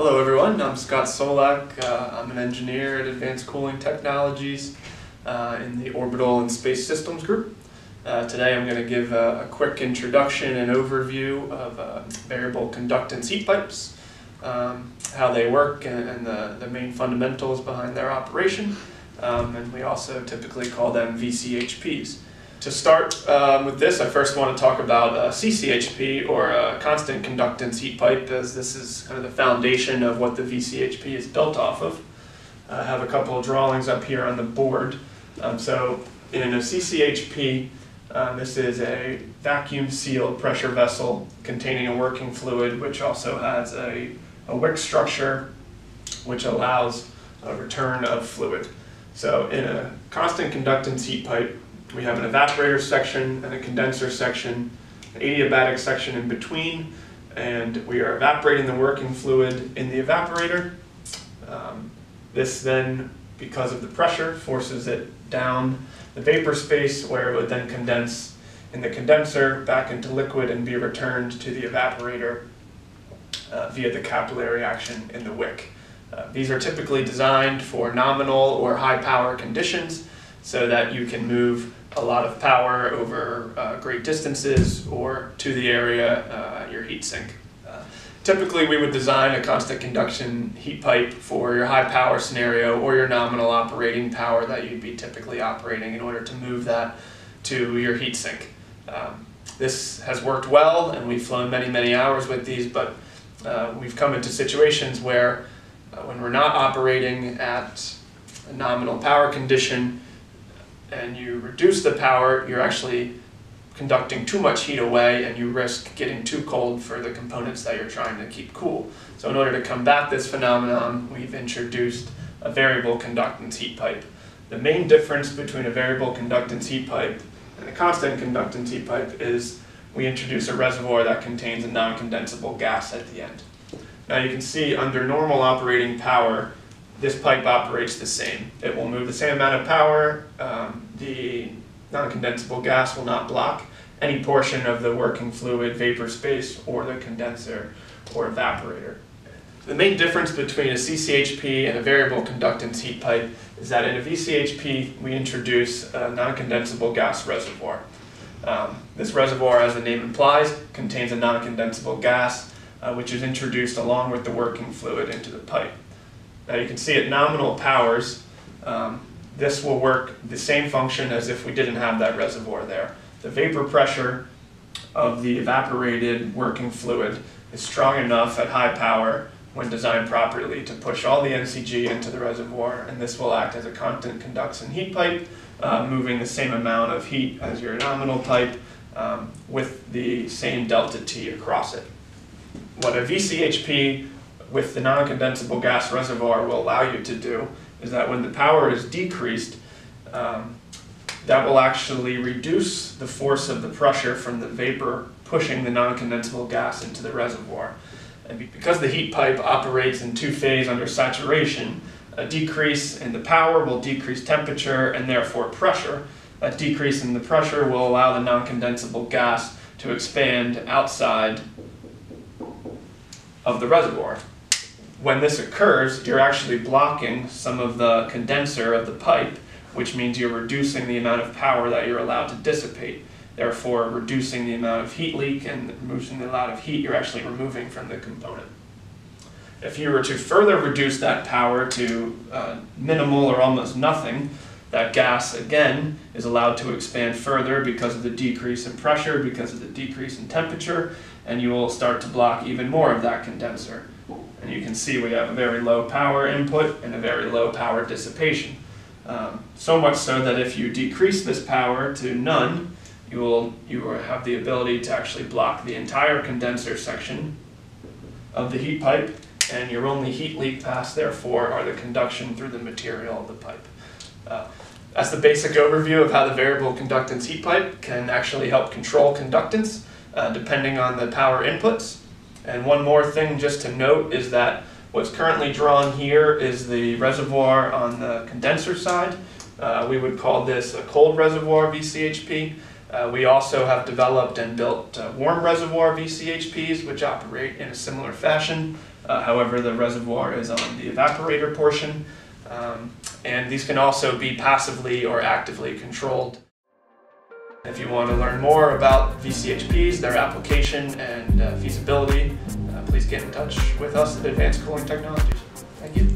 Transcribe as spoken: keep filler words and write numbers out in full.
Hello everyone, I'm Scott Solyak. Uh, I'm an engineer at Advanced Cooling Technologies uh, in the Orbital and Space Systems group. Uh, today I'm going to give a, a quick introduction and overview of uh, variable conductance heat pipes, um, how they work and, and the, the main fundamentals behind their operation, um, and we also typically call them V C H Ps. To start um, with this, I first want to talk about a C C H P, or a constant conductance heat pipe, as this is kind of the foundation of what the V C H P is built off of. I have a couple of drawings up here on the board. Um, so in a C C H P, um, this is a vacuum sealed pressure vessel containing a working fluid, which also has a, a wick structure which allows a return of fluid. So in a constant conductance heat pipe, we have an evaporator section and a condenser section, an adiabatic section in between, and we are evaporating the working fluid in the evaporator. Um, this then, because of the pressure, forces it down the vapor space, where it would then condense in the condenser back into liquid and be returned to the evaporator uh, via the capillary action in the wick. Uh, these are typically designed for nominal or high power conditions, so that you can move a lot of power over uh, great distances or to the area uh, at your heat sink. Uh, typically we would design a constant conduction heat pipe for your high power scenario or your nominal operating power that you'd be typically operating in order to move that to your heat sink. Um, this has worked well, and we've flown many, many hours with these, but uh, we've come into situations where uh, when we're not operating at a nominal power condition, and you reduce the power, you're actually conducting too much heat away, and you risk getting too cold for the components that you're trying to keep cool. So in order to combat this phenomenon, we've introduced a variable conductance heat pipe. The main difference between a variable conductance heat pipe and a constant conductance heat pipe is we introduce a reservoir that contains a non-condensable gas at the end. Now you can see under normal operating power, this pipe operates the same. It will move the same amount of power. Um, the non-condensable gas will not block any portion of the working fluid, vapor space, or the condenser or evaporator. The main difference between a C C H P and a variable conductance heat pipe is that in a V C H P we introduce a non-condensable gas reservoir. Um, this reservoir, as the name implies, contains a non-condensable gas uh, which is introduced along with the working fluid into the pipe. Now you can see at nominal powers, um, this will work the same function as if we didn't have that reservoir there. The vapor pressure of the evaporated working fluid is strong enough at high power when designed properly to push all the N C G into the reservoir, and this will act as a constant conduction heat pipe, uh, moving the same amount of heat as your nominal pipe um, with the same delta T across it. What a V C H P with the non-condensable gas reservoir will allow you to do is that when the power is decreased, um, that will actually reduce the force of the pressure from the vapor pushing the non-condensable gas into the reservoir. And because the heat pipe operates in two-phase under saturation, a decrease in the power will decrease temperature and therefore pressure. That decrease in the pressure will allow the non-condensable gas to expand outside of the reservoir. When this occurs, you're actually blocking some of the condenser of the pipe, which means you're reducing the amount of power that you're allowed to dissipate, therefore reducing the amount of heat leak, and reducing the amount of heat you're actually removing from the component. If you were to further reduce that power to uh, minimal or almost nothing, that gas, again, is allowed to expand further because of the decrease in pressure, because of the decrease in temperature, and you will start to block even more of that condenser. And you can see we have a very low power input and a very low power dissipation. Um, so much so that if you decrease this power to none, you will, you will have the ability to actually block the entire condenser section of the heat pipe, and your only heat leak paths, therefore, are the conduction through the material of the pipe. Uh, that's the basic overview of how the variable conductance heat pipe can actually help control conductance uh, depending on the power inputs. And one more thing just to note is that what's currently drawn here is the reservoir on the condenser side. Uh, we would call this a cold reservoir V C H P. Uh, we also have developed and built uh, warm reservoir V C H Ps, which operate in a similar fashion. Uh, however, the reservoir is on the evaporator portion, um, and these can also be passively or actively controlled. If you want to learn more about V C H Ps, their application and uh, feasibility, uh, please get in touch with us at Advanced Cooling Technologies. Thank you.